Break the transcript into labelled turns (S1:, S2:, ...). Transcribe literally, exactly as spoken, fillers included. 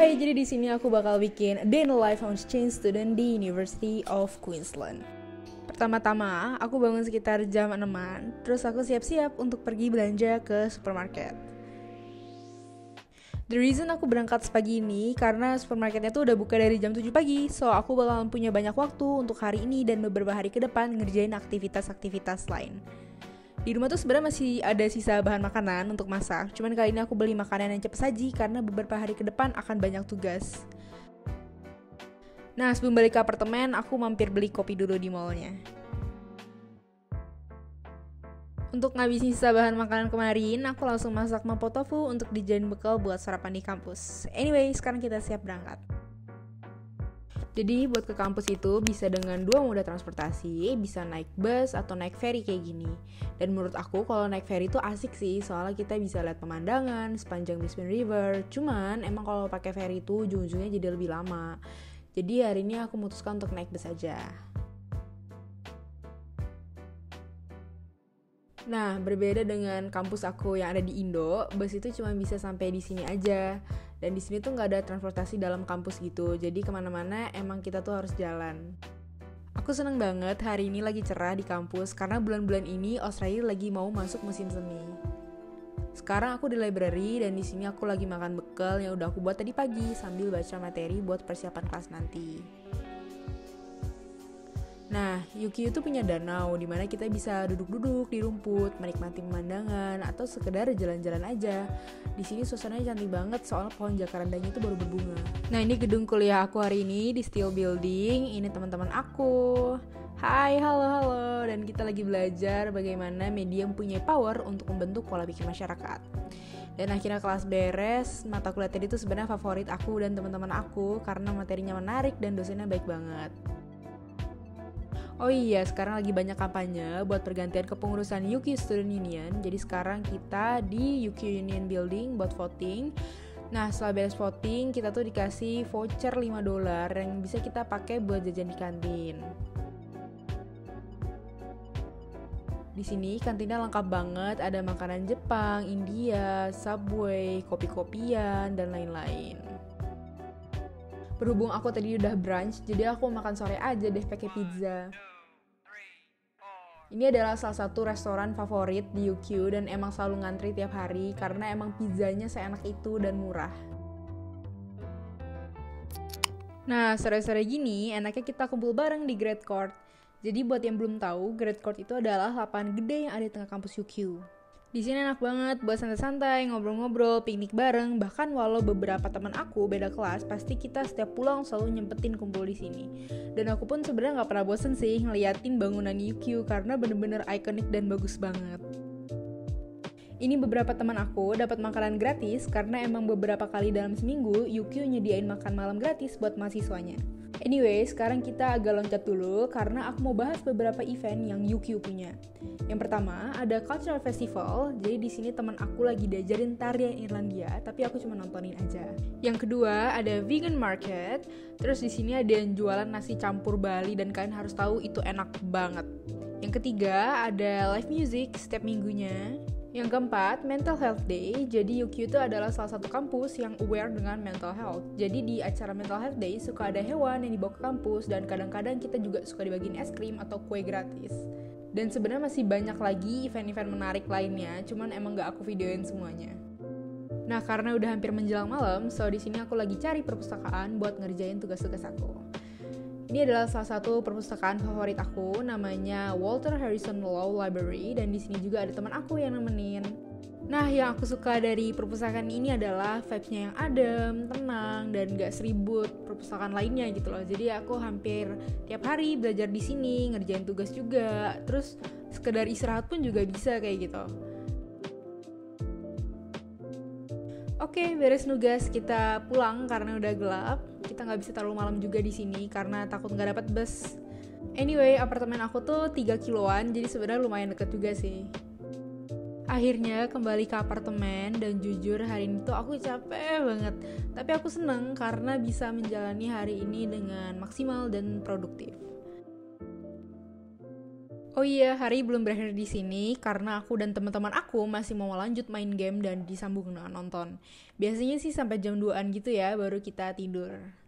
S1: Hai, jadi di sini aku bakal bikin a day in the life of exchange student di University of Queensland. Pertama-tama, aku bangun sekitar jam enaman, terus aku siap-siap untuk pergi belanja ke supermarket. The reason aku berangkat sepagi ini karena supermarketnya tuh udah buka dari jam tujuh pagi, so aku bakalan punya banyak waktu untuk hari ini dan beberapa hari ke depan ngerjain aktivitas-aktivitas lain. Di rumah tuh sebenarnya masih ada sisa bahan makanan untuk masak, cuman kali ini aku beli makanan yang cepat saji karena beberapa hari ke depan akan banyak tugas. Nah, sebelum balik ke apartemen, aku mampir beli kopi dulu di mallnya. Untuk ngabisin sisa bahan makanan kemarin, aku langsung masak mapo tofu untuk dijadiin bekal buat sarapan di kampus. Anyway, sekarang kita siap berangkat. Jadi buat ke kampus itu bisa dengan dua moda transportasi, bisa naik bus atau naik ferry kayak gini. Dan menurut aku kalau naik ferry itu asik sih, soalnya kita bisa lihat pemandangan sepanjang Brisbane River. Cuman emang kalau pakai ferry itu ujung-ujungnya jadi lebih lama. Jadi hari ini aku memutuskan untuk naik bus aja. Nah, berbeda dengan kampus aku yang ada di Indo, bus itu cuma bisa sampai di sini aja. Dan di sini tuh nggak ada transportasi dalam kampus gitu, jadi kemana-mana emang kita tuh harus jalan. Aku seneng banget hari ini lagi cerah di kampus karena bulan-bulan ini Australia lagi mau masuk musim semi. Sekarang aku di library dan di sini aku lagi makan bekal yang udah aku buat tadi pagi sambil baca materi buat persiapan kelas nanti. Nah, U Q itu punya danau di mana kita bisa duduk-duduk di rumput, menikmati pemandangan, atau sekedar jalan-jalan aja. Di sini suasananya cantik banget soal pohon jacarandanya itu baru berbunga. Nah, ini gedung kuliah aku hari ini di Steel Building. Ini teman-teman aku. Hai, halo, halo. Dan kita lagi belajar bagaimana media mempunyai power untuk membentuk pola pikir masyarakat. Dan akhirnya kelas beres, mata kuliah tadi itu sebenarnya favorit aku dan teman-teman aku karena materinya menarik dan dosennya baik banget. Oh iya, sekarang lagi banyak kampanye buat pergantian kepengurusan U Q Student Union. Jadi sekarang kita di U Q Union Building buat voting. Nah, setelah beres voting, kita tuh dikasih voucher lima dolar yang bisa kita pakai buat jajan di kantin. Di sini kantinnya lengkap banget, ada makanan Jepang, India, Subway, kopi-kopian, dan lain-lain. Berhubung aku tadi udah brunch, jadi aku makan sore aja deh pakai pizza. Ini adalah salah satu restoran favorit di U Q dan emang selalu ngantri tiap hari karena emang pizzanya seenak itu dan murah. Nah, sore-sore gini enaknya kita kumpul bareng di Great Court. Jadi buat yang belum tahu, Great Court itu adalah lapangan gede yang ada di tengah kampus U Q. Di sini enak banget buat santai-santai, ngobrol-ngobrol, piknik bareng. Bahkan walau beberapa teman aku beda kelas, pasti kita setiap pulang selalu nyempetin kumpul di sini. Dan aku pun sebenarnya nggak pernah bosen sih ngeliatin bangunan U Q karena bener-bener ikonik dan bagus banget. Ini beberapa teman aku dapat makanan gratis karena emang beberapa kali dalam seminggu U Q nyediain makan malam gratis buat mahasiswanya. Anyway, sekarang kita agak loncat dulu karena aku mau bahas beberapa event yang U Q punya. Yang pertama, ada Cultural Festival. Jadi di sini teman aku lagi diajarin tarian Irlandia, tapi aku cuma nontonin aja. Yang kedua, ada Vegan Market. Terus di sini ada yang jualan nasi campur Bali dan kalian harus tahu itu enak banget. Yang ketiga, ada live music setiap minggunya. Yang keempat, Mental Health Day. Jadi U Q itu adalah salah satu kampus yang aware dengan mental health. Jadi di acara Mental Health Day suka ada hewan yang dibawa ke kampus dan kadang-kadang kita juga suka dibagiin es krim atau kue gratis. Dan sebenarnya masih banyak lagi event-event menarik lainnya, cuman emang gak aku videoin semuanya. Nah, karena udah hampir menjelang malam, so di sini aku lagi cari perpustakaan buat ngerjain tugas-tugas aku. Ini adalah salah satu perpustakaan favorit aku, namanya Walter Harrison Law Library, dan di sini juga ada teman aku yang nemenin. Nah, yang aku suka dari perpustakaan ini adalah vibes-nya yang adem, tenang, dan gak seribut perpustakaan lainnya gitu loh. Jadi aku hampir tiap hari belajar di sini, ngerjain tugas juga, terus sekedar istirahat pun juga bisa kayak gitu. Oke, beres nugas, kita pulang karena udah gelap. Kita nggak bisa terlalu malam juga di sini karena takut nggak dapat bus. Anyway, apartemen aku tuh tiga kiloan, jadi sebenarnya lumayan deket juga sih. Akhirnya kembali ke apartemen dan jujur hari ini tuh aku capek banget. Tapi aku seneng karena bisa menjalani hari ini dengan maksimal dan produktif. Oh iya, hari belum berakhir di sini karena aku dan teman-teman aku masih mau lanjut main game dan disambung dengan nonton. Biasanya sih sampai jam dua-an gitu ya baru kita tidur.